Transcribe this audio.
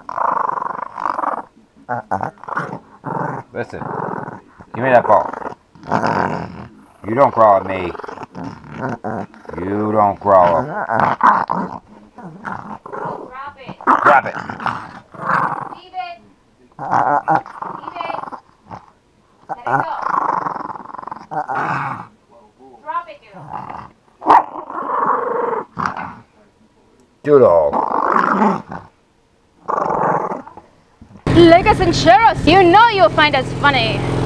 Listen. Give me that ball. You don't growl at me. You don't growl. Drop it. Grab it. Leave it. Leave it. Let it go. Drop it, Doodles. Lakers and churros, you know you'll find us funny.